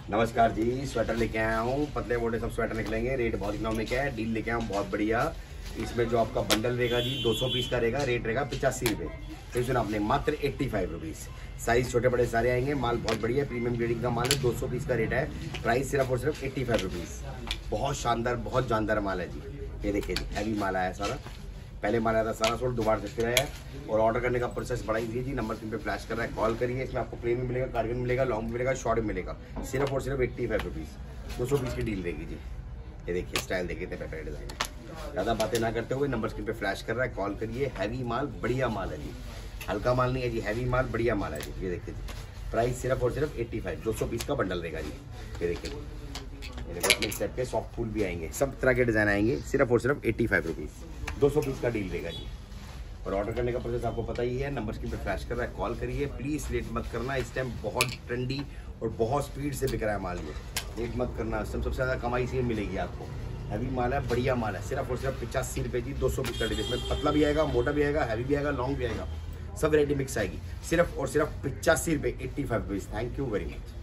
नमस्कार जी, स्वेटर लेके आया हूँ। पतले मोटे सब स्वेटर निकलेंगे। रेट बहुत इकोनॉमिक है, डील लेके आया हूँ बहुत बढ़िया। इसमें जो आपका बंडल रहेगा जी 200 पीस का रहेगा, रेट रहेगा 85 रुपये। तो सुना आपने, मात्र 85 रुपीज़। साइज छोटे बड़े सारे आएंगे। माल बहुत बढ़िया प्रीमियम ग्रेडिंग का माल है। 200 पीस का रेट है। प्राइस सिर्फ और सिर्फ 85 रुपीज़। बहुत शानदार, बहुत जानदार माल है जी। ये देखिए जी, हैवी माल आया सारा। पहले माल आया था सारा सोल्ड, दोबारा से है। और ऑर्डर करने का प्रोसेस बड़ा ईजी है जी। नंबर स्क्रीन पे फ्लैश कर रहा है, कॉल करिए। इसमें आपको प्लेन में मिलेगा, कार्डिगन मिलेगा, लॉन्ग में मिलेगा, शॉर्ट में मिलेगा। सिर्फ और सिर्फ 85 रुपीज़। 200 पीस की डील रहेगी जी। ये देखिए स्टाइल, देखिए इतने प्यारे डिजाइन है। ज़्यादा बातें ना करते हुए नंबर स्क्रीन पे फ्लैश कर रहा है, कॉल करिए। हैवी माल, बढ़िया माल है जी। हल्का माल नहीं है जी, हैवी माल, बढ़िया माल है जी। ये देखिए जी, प्राइस सिर्फ और सिर्फ 85। 200 पीस का बंडल रहेगा जी। ये देखिए इस टाइप के सॉफ्ट फूल भी आएंगे, सब तरह के डिज़ाइन आएंगे। सिर्फ और सिर्फ 85 रुपीज़। 200 पीस का डील रहेगा जी। और ऑर्डर करने का प्रोसेस आपको पता ही है। नंबर स्क्रीन पे फ्लैश कर रहा है, कॉल करिए। प्लीज़ लेट मत करना। इस टाइम बहुत ट्रेंडी और बहुत स्पीड से बिक रहा है माल। ये लेट मत करना। इस टाइम सबसे ज़्यादा कमाई से मिलेगी आपको। हैवी माल है, बढ़िया माल है। सिर्फ और सिर्फ 85 रुपये जी। 200 पीस का डील। इसमें पतला भी आएगा, मोटा भी आएगा, हैवी भी आएगा, लॉन्ग भी आएगा। सब वैरायटी मिक्स आएगी। सिर्फ और सिर्फ 85 रुपये, 85 rupees. Thank you very much.